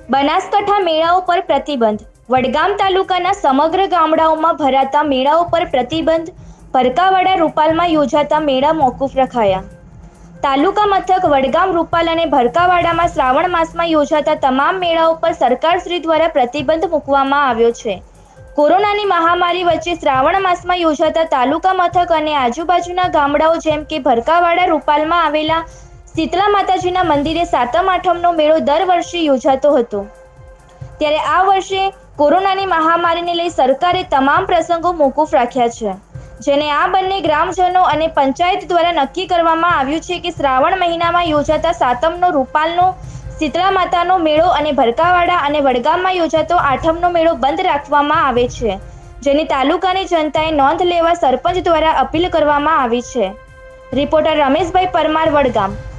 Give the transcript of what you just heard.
બનાસકાંઠા મેળાઓ પર પ્રતિબંધ। વડગામ તાલુકાના સમગ્ર ગામડાઓમાં ભરાતા મેળાઓ પર પ્રતિબંધ। ભરકાવાડા રૂપાલમાં યોજાતા મેળા મોકૂફ રખાયા। તાલુકા મથક વડગામ, રૂપાલ અને ભરકાવાડામાં શ્રાવણ માસમાં યોજાતા તમામ મેળાઓ પર સરકારશ્રી દ્વારા પ્રતિબંધ મૂકવામાં આવ્યો છે। કોરોનાની મહામારી વચ્ચે શ્રાવણ માસમાં યોજાતા તાલુકા મથક અને આજુબાજુના ગામડાઓ જેમ કે ભરકાવાડા, રૂપાલમાં આવેલા શીતળા માતાજીના મંદિરે સાતમ આઠમનો મેળો દર વર્ષે યોજાતો હતો, ત્યારે આ વર્ષે કોરોનાની મહામારીને લઈ સરકારે તમામ પ્રસંગો મોકૂફ રાખ્યા છે, જેને આ બંને ગ્રામજનો અને પંચાયત દ્વારા નક્કી કરવામાં આવ્યું છે કે શ્રાવણ મહિનામાં યોજાતા સાતમનો રૂપાલનો શીતળા માતાનો મેળો અને ભરકાવાડા અને વડગામમાં યોજાતો આઠમનો મેળો બંધ રાખવામાં આવે છે, જેની તાલુકાની જનતાએ નોંધ લેવા સરપંચ દ્વારા અપીલ કરવામાં આવી છે। રિપોર્ટર રમેશભાઈ પરમાર, વડગામ।